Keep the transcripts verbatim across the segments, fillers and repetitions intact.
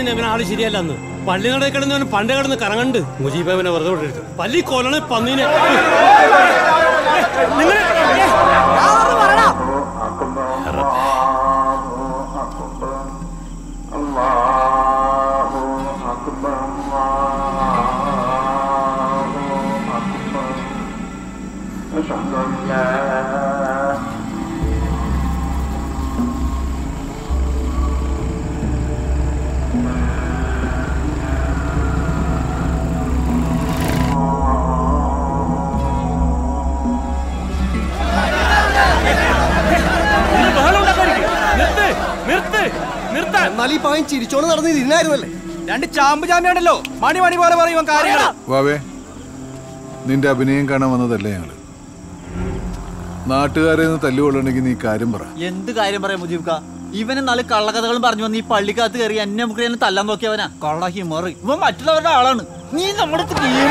പറഞ്ഞിന് അവൻ ആള് ശരിയല്ലെന്ന്. പള്ളി നട കിടന്നവന് പണ്ട് കിടന്ന് കറങ്ങണ്ട്. മുജീബ് അവനെ വെറുതെ വിട്ടിട്ട് പള്ളി കൊല്ലണ പന്നീനെ. എന്നാലും ഈ പവൻ ചിരിച്ചോണ്ട് നടന്ന് ഇരുന്നായിരുന്നല്ലേ. രണ്ട് ചാമ്പ് ചാമ്പിയാണല്ലോ മണി മണി പോലെ പറയും കാര്യങ്ങൾ. വാവേ, നിന്റെ അഭിനയം കാണാൻ വന്നതല്ലേ ഞങ്ങള്. നാട്ടുകാരെ തല്ലുകൊള്ളണമെങ്കിൽ നീ കാര്യം പറ. എന്ത് കാര്യം പറയാം മുജീബ് കാ? ഇവന് നാല് കള്ളക്കഥകളും പറഞ്ഞു വന്ന് ഈ പള്ളിക്കകത്ത് കയറി എന്നെ നമുക്ക് തല്ലാൻ നോക്കിയവനാ. കള്ളാക്കി മാറി ഇവൻ മറ്റുള്ളവരുടെ ആളാണ്. നീ നമ്മുടെ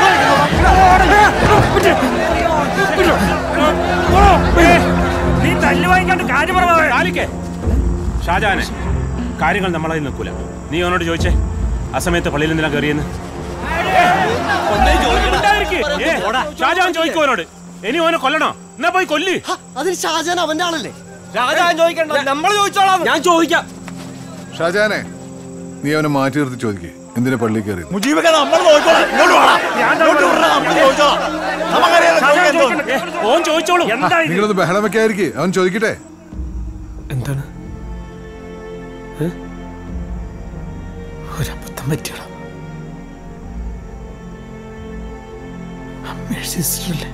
നീ തല്ലു വാങ്ങിക്കാണ്ട് കാര്യം പറഞ്ഞേ. ഷാജാനെ, കാര്യങ്ങൾ നമ്മളെ നിൽക്കൂല. നീ അവനോട് ചോദിച്ചേ ആ സമയത്ത് പള്ളിയിൽ എന്തിനാ കയറിയെന്ന്. ഷാജാൻ ചോദിക്കും അവനോട്. ഇനി അവനെ കൊല്ലണോ? എന്നാ പോയി കൊല്ല്. അതിന് ഷാജാൻ അവന്റെ ആളല്ലേ. ഷാജാൻ ചോദിക്കണ്ട, നമ്മൾ ചോദിച്ചോളാം. ഞാൻ ചോദിക്കാം. ഷാജാനെ, നീ അവനെ മാറ്റി നിർത്തി ചോദിക്കേ എന്തിനാ പള്ളി കയറി. നിങ്ങളൊന്ന് ബഹളം വെക്കാതിരിക്കേ, അവൻ ചോദിക്കട്ടെ. എന്താണ് ഒരബദ്ധം പറ്റിയടാ. അമ്മയുടെ സിസ്റ്ററല്ലേ?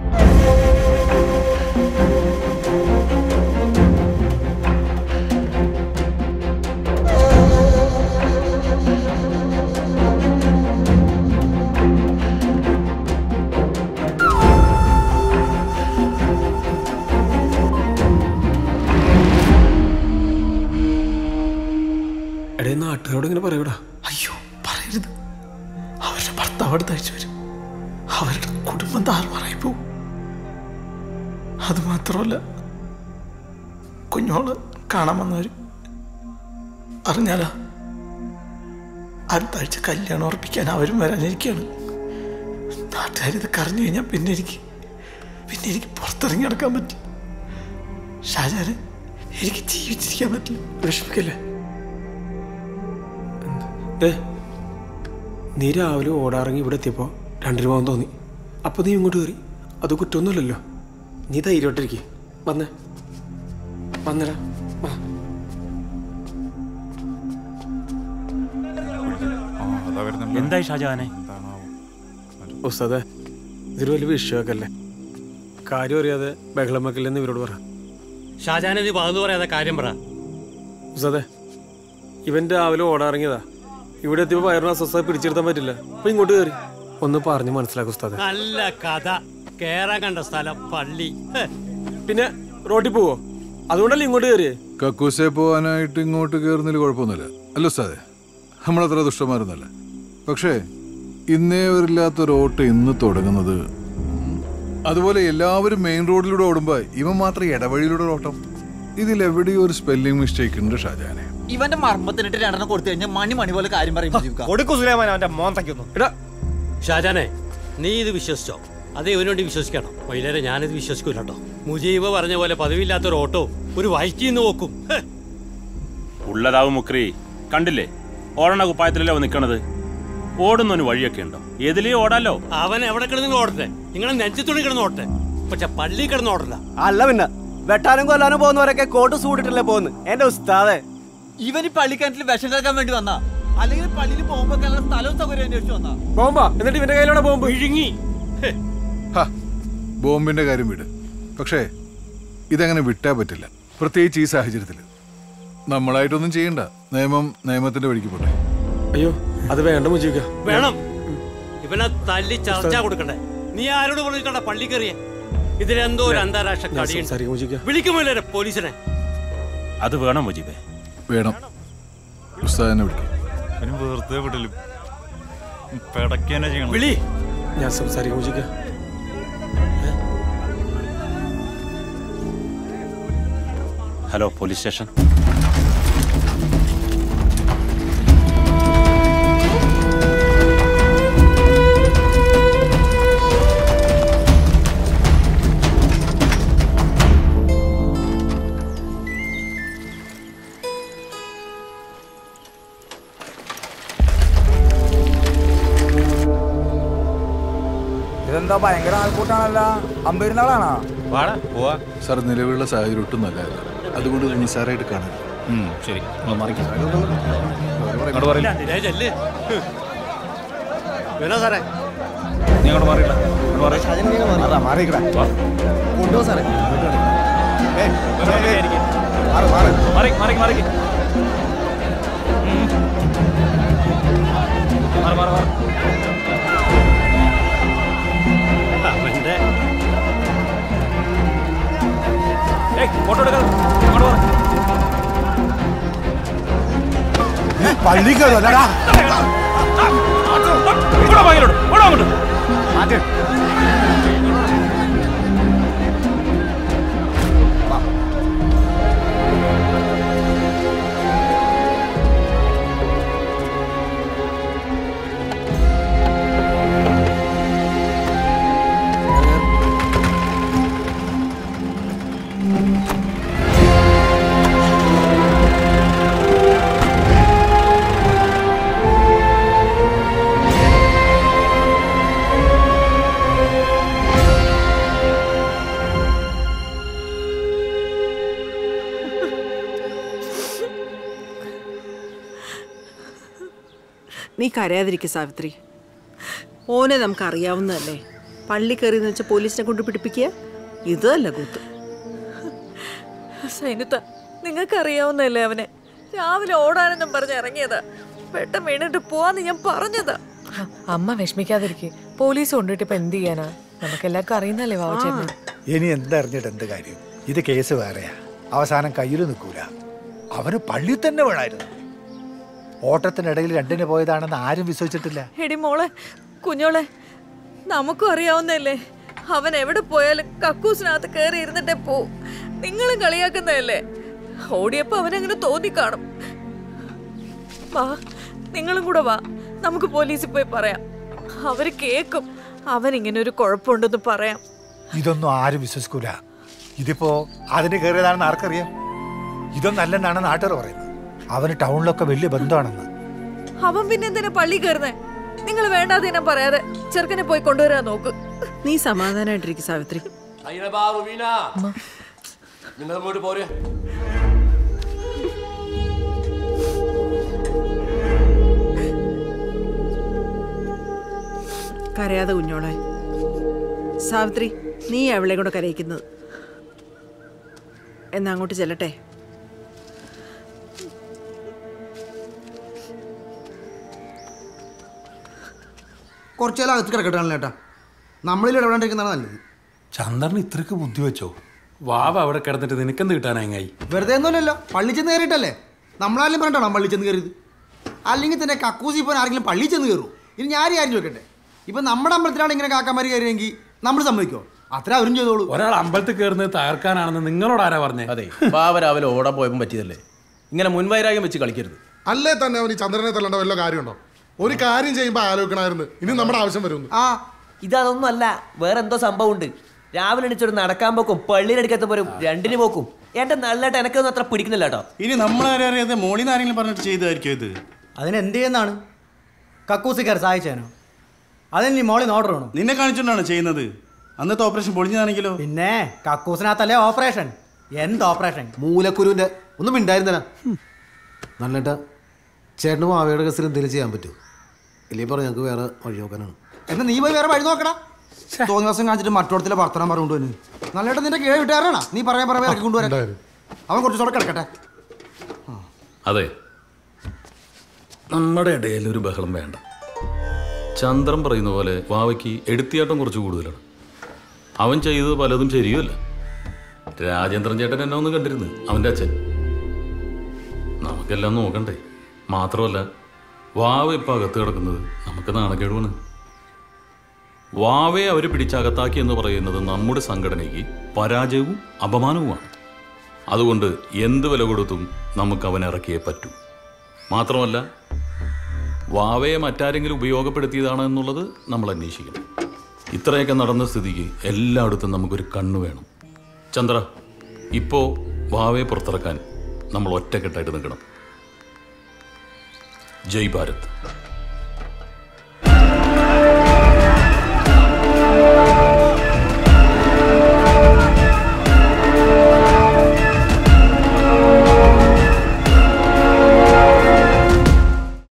നാട്ടുകാരോട് ഇങ്ങനെ പറയൂടാ. അയ്യോ പറയരുത്. അവരുടെ ഭർത്താവ് അടുത്ത് അയച്ചു വരും. അവരുടെ കുടുംബം താറുമാറായി പോവും. അത് മാത്രമല്ല, കുഞ്ഞോള് കാണാൻ വന്നവര് അറിഞ്ഞാലാ അടുത്ത ആഴ്ച കല്യാണം ഉറപ്പിക്കാൻ അവരും വരാനിരിക്കുകയാണ്. നാട്ടുകാരിതൊക്കെ അറിഞ്ഞു കഴിഞ്ഞാൽ പിന്നെ എനിക്ക് പിന്നെ എനിക്ക് പുറത്തിറങ്ങി നടക്കാൻ പറ്റും. ഷാജാന് എനിക്ക് ജീവിച്ചിരിക്കാൻ പറ്റില്ല. വിഷമിക്കല്ലേ? നീ രാവിലെ ഓടാറങ്ങി ഇവിടെ എത്തിയപ്പോൾ രണ്ടു പോകാൻ തോന്നി. അപ്പോൾ നീ ഇങ്ങോട്ട് കയറി. അത് കുറ്റമൊന്നുമില്ലല്ലോ. നീ ധൈര്യമായിട്ടിരിക്കേ. വന്നേ വന്നടാ. എന്തായി ഷാജാനെ? ഉസ്താദേ, ഇതൊരു വലിയ വിഷയമൊക്കെ അല്ലേ. കാര്യം അറിയാതെ ബഹളം വെക്കില്ലെന്ന് ഇവരോട് പറ. ഷാജാനെ നീ പറഞ്ഞു പറയാതെ കാര്യം പറ. ഉസ്താദേ, ഇവൻ രാവിലെ ഓടാറങ്ങിയതാ. ഇവിടെ എത്തിയപ്പോ വയറിന് അസ്വസ്ഥത പിടിച്ചെടുത്താൻ പറ്റില്ല. അപ്പൊ ഇങ്ങോട്ട് കയറി. ഒന്ന് പറഞ്ഞു മനസ്സിലാക്കും ഉസ്താദേ. നല്ല കഥ. കേറാൻ കണ്ട സ്ഥലം പള്ളി. പിന്നെ റോഡിൽ പോവോ? അതുകൊണ്ടല്ലേ ഇങ്ങോട്ട് കയറിയേ. കക്കൂസെ പോവാനായിട്ട് ഇങ്ങോട്ട് കയറുന്നതിൽ കുഴപ്പമൊന്നുമില്ല അല്ല ഉസ്താദേ. നമ്മളത്ര ദുഷ്ടന്മാരൊന്നുമല്ല. പക്ഷേ ഇന്നേ വരില്ലാത്തൊരു ഓട്ടം ഇന്ന് തുടങ്ങുന്നത്. അതുപോലെ എല്ലാവരും മെയിൻ റോഡിലൂടെ ഓടുമ്പോ ഇവൻ മാത്രം ഇടവഴിയിലൂടെ ഓട്ടം. ഇതിലെവിടെയോ ഒരു സ്പെല്ലിംഗ് മിസ്റ്റേക്ക് ഉണ്ട് ഷാജാനെ. ഇവന്റെ മർമ്മത്തിനിട്ട് രണ്ടെണ്ണം കൊടുത്തു കഴിഞ്ഞാൽ മണി മണി പോലെ കാര്യം പറയും. ഷാജാനെ, നീ ഇത് വിശ്വസിച്ചോ? അതേ ഇവനോട് വിശ്വസിക്കണം. വൈകുന്നേരം ഞാനിത് വിശ്വസിക്കൂല കേട്ടോ. മുജീബ് പറഞ്ഞ പോലെ പതിവില്ലാത്തൊരു ഓട്ടോ ഒരു വൈക്കിന്ന് നോക്കും. ഉള്ളതാവും മുക്രി. കണ്ടില്ലേ, ഓടണ കുപ്പായത്തിലല്ലേ നിൽക്കണത്. ഓടുന്നൊരു വഴിയൊക്കെ ഉണ്ടോ? ഏതിലേ ഓടാലോ. അവൻ എവിടെ കിടന്നു ഓടട്ടെ. നിങ്ങളെ നെഞ്ചത്തുണി കിടന്ന് ഓടട്ടെ. പക്ഷെ പള്ളി കിടന്ന് ഓടല്ല. അല്ല, പിന്നെ വെട്ടാനും കൊല്ലാനും പോകുന്നവരൊക്കെ കോട്ട് സൂടിട്ടല്ലേ പോകുന്നു. എന്റെ ഉസ്താദേ, ഇവൻ ഈ പള്ളിക്കിണറ്റിൽ വിഷം കേൾക്കാൻ വേണ്ടി വന്നാ, അല്ലെങ്കിൽ പള്ളിയിൽ പോകുമ്പോ സ്ഥലവും സൗകര്യം അന്വേഷിച്ചു വന്നാ. ബോംബാ. എന്നിട്ട് ഇവന്റെ കയ്യിലൂടെ ബോംബ് വിഴുങ്ങി. ബോംബിന്റെ കാര്യം വിട്. പക്ഷേ ഇതങ്ങനെ വിട്ടാ പറ്റില്ല, പ്രത്യേകിച്ച് ഈ സാഹചര്യത്തിൽ. നമ്മളായിട്ടൊന്നും ചെയ്യണ്ട. നിയമം നിയമത്തിന്റെ വഴിക്ക് പോട്ടെ. അയ്യോ, അത് വേണ്ട മുജീബ്. വേണം. ഇവനെ തല്ലി ചർച്ച കൊടുക്കണ്ടേ? നീ ആരോട് പറഞ്ഞിട്ടുണ്ട പള്ളി കയറിയ? ഇതിലെന്തോ ഒരു അന്താരാഷ്ട്ര കടിയുണ്ട്. വിളിക്കുമല്ലോ പോലീസിനെ. അത് വേണം മുജീബേ, വേണം. ഉസ്താദിനെ വിളിക്കും. വെറുതെ വിടലും പെടക്കന്നെ ചെയ്യണം. വിളി. ഞാൻ സംസാരിക്കും മുജീബ്. Hello, police station. എന്താ ഭയങ്കര ആൾക്കൂട്ടാണല്ല? അമ്പരുന്നാളാണോ? സാർ നിലവിലുള്ള സാഹചര്യം ഒട്ടും നല്ലതല്ല. അതുകൊണ്ട് നിസ്സാരമായിട്ട് കാണാൻ. ശരി സാറേ നീ അങ്ങോട്ട് മാറിയില്ല കൊണ്ടുപോ സാറേ. മാറി മാറി മാറി മാറി മാറി മാറി ഫോട്ടോ എടുക്കാം അങ്ങോട്ട് മാറി പള്ളിക്കോടാ അങ്ങോട്ട് മാറ്റ്. നീ കരയാതിരിക്കുക സാവിത്രി. ഓനെ നമുക്ക് അറിയാവുന്നതല്ലേ. പള്ളി കയറിയെന്ന് വെച്ചാൽ പോലീസിനെ കൊണ്ട് പിടിപ്പിക്കുക ഇതല്ല കൂത്ത്. സൈനുത്ത, നിങ്ങൾക്ക് അറിയാവുന്നതല്ലേ അവനെ. രാവിലെ ഓടാനെന്നും പറഞ്ഞ് ഇറങ്ങിയതാ. പെട്ടെന്ന് വീണിട്ട് പോവാന്ന് ഞാൻ പറഞ്ഞതാ. അമ്മ വിഷമിക്കാതിരിക്കെ. പോലീസ് കൊണ്ടിട്ട് ഇപ്പൊ എന്ത് ചെയ്യാനാ? നമുക്ക് എല്ലാവർക്കും അറിയുന്നല്ലേ വാവച്ചേട്ടൻ. ഇനി എന്തറിഞ്ഞിട്ട് എന്ത് കാര്യം? ഇത് കേസ് വേറെയാ. അവസാനം കയ്യിൽ നിൽക്കൂല. അവന് പള്ളി തന്നെ വേണമായിരുന്നു. ഓട്ടത്തിനിടയിൽ രണ്ടിന് പോയതാണെന്ന് ആരും വിശ്വസിച്ചിട്ടില്ല. എടി മോളെ, കുഞ്ഞോളെ, നമുക്കും അറിയാവുന്നതല്ലേ. അവൻ എവിടെ പോയാലും കക്കൂസിനകത്ത് കയറി ഇരുന്നിട്ടേ പോവും. നിങ്ങളും കളിയാക്കുന്നതല്ലേ. ഓടിയപ്പോ അവനങ്ങനെ തോന്നിക്കാണും. വാ, നിങ്ങളും കൂടെ വാ, നമുക്ക് പോലീസിൽ പോയി പറയാം. അവര് കേക്കും. അവൻ ഇങ്ങനെ ഒരു കുഴപ്പമുണ്ടെന്ന് പറയാം. ഇതൊന്നും ആരും വിശ്വസിക്കൂല. ഇതിപ്പോ അതിന് കയറിയതാണെന്ന് ആർക്കറിയാം? ഇതൊന്നല്ലെന്നാണ് നാട്ടുകാർ പറയുന്നത്. അവന് ടൗണിലൊക്കെ വലിയ ബന്ധമാണെന്ന്. അവൻ പിന്നെ എന്തിനാ പള്ളി കയറുന്നേ? നിങ്ങൾ വേണ്ടാതെ ഞാൻ പറയാതെ ചെറുക്കനെ പോയി കൊണ്ടുവരാൻ നോക്ക്. നീ സമാധാനായിട്ടിരിക്കും സാവിത്രി. കരയാതെ കുഞ്ഞോളെ. സാവിത്രി, നീ അവളെ കൂടെ കരയിക്കുന്നത്. എന്നാ അങ്ങോട്ട് ചെല്ലട്ടെ. കുറച്ചേരം അകത്ത് കിടക്കട്ടാണല്ലോ ഏട്ടാ. നമ്മളിൽ ഇടപെടാണ്ടിരിക്കുന്നതാണ് നല്ലത്. ചന്ദ്രൻ ഇത്രക്ക് ബുദ്ധി വെച്ചോ? വാവ അവിടെ കിടന്നിട്ട് നിനക്കെന്ത് കിട്ടാനായി? വെറുതെ ഒന്നുമല്ലല്ലോ, പള്ളി ചെന്ന് കയറിയിട്ടല്ലേ. നമ്മളാരും പറഞ്ഞിട്ടാണോ പള്ളി ചെന്ന് കയറിയത്? അല്ലെങ്കിൽ തന്നെ കക്കൂസി പോകാൻ ആരെങ്കിലും പള്ളി ചെന്ന് കയറും? ഇനി ഞാൻ കാര്യം ചോദിക്കട്ടെ. ഇപ്പം നമ്മുടെ അമ്പലത്തിലാണ് ഇങ്ങനെ കാക്കാമാർ കയറിയെങ്കിൽ നമ്മൾ സമ്മതിക്കോ? അത്ര അവരും ചെയ്തോളൂ. ഒരാൾ അമ്പലത്തിൽ കയറുന്നത് തകർക്കാനാണെന്ന് നിങ്ങളോട് ആരാ പറഞ്ഞേ? അതെ, ബാവ രാവിലെ ഓടാൻ പോയപ്പോൾ പറ്റിയതല്ലേ. ഇങ്ങനെ മുൻവൈരാഗ്യം വെച്ച് കളിക്കരുത്. അല്ലേ തന്നെ അവന് ചന്ദ്രനെ തല്ലേണ്ട വല്ല കാര്യമുണ്ടോ? ഒരു കാര്യം ചെയ്യുമ്പോൾ ആലോചിക്കണമായിരുന്നു. ഇനി നമ്മുടെ ആവശ്യം വരുന്നു. ആ ഇതൊന്നും അല്ല, വേറെ എന്തോ സംഭവം ഉണ്ട്. രാവിലെ എണിച്ചൊരു നടക്കാൻ പോക്കും പള്ളിയിലെടുക്കത്ത് പോരും രണ്ടിന് പോക്കും. എന്റെ നല്ലതായിട്ട് എനക്കൊന്നും അത്ര പിടിക്കുന്നില്ല കേട്ടോ. ഇനി നമ്മളറിയാതെ മോളിന്ന് ആരെങ്കിലും പറഞ്ഞിട്ട് ചെയ്തായിരിക്കും ഇത്. അതിനെന്ത് ചെയ്യുന്നതാണ്? കക്കൂസിക്കാർ സഹായിച്ചേനോ? അതിന് മോളിന്ന് ഓർഡർ വേണോ? നിന്നെ കാണിച്ചോണ്ടാണ് ചെയ്യുന്നത്. അന്നത്തെ ഓപ്പറേഷൻ പൊളിഞ്ഞതാണെങ്കിലോ? പിന്നെ കക്കൂസിനകത്തല്ലേ ഓപ്പറേഷൻ. എന്ത് ഓപ്പറേഷൻ? മൂലക്കുരുവിന്റെ ഒന്നും ഉണ്ടായിരുന്നില്ല. നല്ലട്ട ചേട്ടനും മാവയുടെ കേസിൽ എന്തെങ്കിലും ചെയ്യാൻ പറ്റുമോ? ഇല്ലെങ്കിൽ പറഞ്ഞു ഞങ്ങൾക്ക് വേറെ വഴി നോക്കാനാണ്. എന്നാ നീ പോയി വേറെ വഴി നോക്കടാ. തോന്നി ദിവസം കാണിച്ചിട്ട് മറ്റോടത്തിലെ വർത്തനം പറഞ്ഞുകൊണ്ട് വന്നു. നല്ലട്ട നിന്റെ കീഴ് വിട്ടുകാരാണോ നീ പറയാൻ പറയാൻ ഇറക്കി കൊണ്ടുവരാൻ? അവൻ കുറച്ചുകൂടെ കിടക്കട്ടെ. അതെ, നമ്മുടെ ഇടയിൽ ഒരു ബഹളം വേണ്ട. ചന്ദ്രൻ പറയുന്ന പോലെ വാവയ്ക്ക് എടുത്തിയാട്ടം കുറച്ച് കൂടുതലാണ്. അവൻ ചെയ്തത് പലതും ശരിയുമല്ല. രാജേന്ദ്രൻ ചേട്ടൻ എന്നെ ഒന്ന് കണ്ടിരുന്നു, അവൻ്റെ അച്ഛൻ. നമുക്കെല്ലാം നോക്കണ്ടേ? മാത്രമല്ല, വാവ ഇപ്പം അകത്ത് കിടക്കുന്നത് നമുക്ക് നാണക്കേടുവാണ്. വാവയെ അവർ പിടിച്ചകത്താക്കി എന്ന് പറയുന്നത് നമ്മുടെ സംഘടനയ്ക്ക് പരാജയവും അപമാനവുമാണ്. അതുകൊണ്ട് എന്ത് വില കൊടുത്തും നമുക്ക് അവനെ ഇറക്കിയേ പറ്റൂ. മാത്രമല്ല, വാവയെ മറ്റാരെങ്കിലും ഉപയോഗപ്പെടുത്തിയതാണ് എന്നുള്ളത് നമ്മൾ അന്വേഷിക്കണം. ഇത്രയൊക്കെ നടന്ന സ്ഥിതിക്ക് എല്ലായിടത്തും നമുക്കൊരു കണ്ണു വേണം. ചന്ദ്ര, ഇപ്പോൾ വാവയെ പുറത്തിറക്കാൻ നമ്മൾ ഒറ്റക്കെട്ടായിട്ട് നിൽക്കണം. ജയ് ഭാരത്.